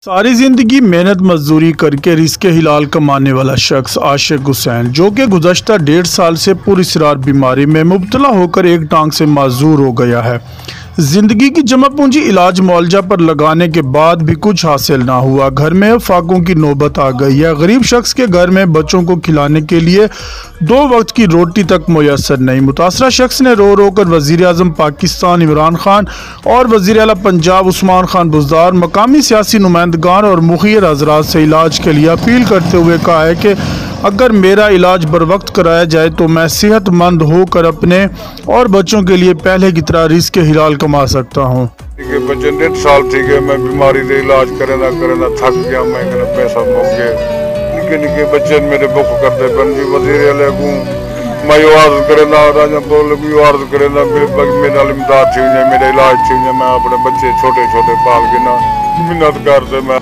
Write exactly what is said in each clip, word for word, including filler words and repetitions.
सारी जिंदगी मेहनत मजदूरी करके रिज़्क़े हिलाल कमाने वाला शख्स आशिक हुसैन, जो कि गुज़श्ता डेढ़ साल से पुरअसरार बीमारी में मुब्तला होकर एक टांग से माजूर हो गया है। जिंदगी की जमा पूंजी इलाज मुआवजा पर लगाने के बाद भी कुछ हासिल ना हुआ। घर में फाकों की नौबत आ गई है। गरीब शख्स के घर में बच्चों को खिलाने के लिए दो वक्त की रोटी तक मुयसर नहीं। मुतासरा शख्स ने रो रो कर वज़ीर आज़म पाकिस्तान इमरान खान और वज़ीर आला पंजाब उस्मान खान बुज़दार, मकामी सियासी नुमाइंदगान और मुखिर हज़रात से इलाज के लिए अपील करते हुए कहा है कि अगर मेरा इलाज बर वक्त कराया जाए तो मैं सेहतमंद होकर अपने और बच्चों के लिए पहले की तरह रिज़्क़े हिलाल कमा सकता हूँ। बच्चे डेढ़ साल थी गए, मैं बीमारी से इलाज करे ना करे ना थक गया। मैं कहना पैसा मुक गए, निके निके बच्चे मेरे बुख करते बन जी वज़ीर आले को मैं आवाज करे ना राजा बोल भी आवाज करे ना मेरा इमदाद थी जाए, मेरा इलाज थी जाए। मैं अपने बच्चे छोटे छोटे पाल के ना मिन्नत करते। मैं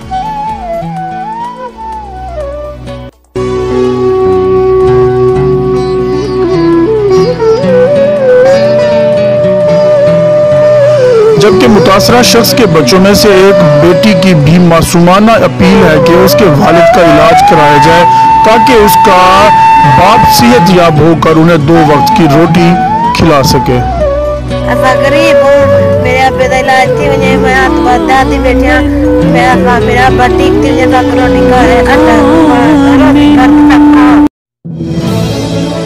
जबकि मुतासरा शख्स के बच्चों में से एक बेटी की भी मासूमाना अपील है कि उसके वालिद का इलाज कराया जाए ताकि उसका बाप सेहतयाब होकर उन्हें दो वक्त की रोटी खिला सके। ऐसा गरीब हूँ, मेरे अब्बे का इलाज थी मुझे, मैं हाथ दादी बैठिया मेरा मेरा बटी रोटी का है।